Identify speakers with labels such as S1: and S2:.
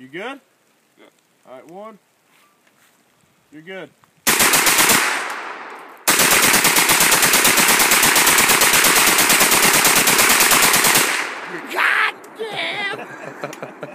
S1: You good?
S2: Yeah.
S1: All right, 1. You're good. God damn!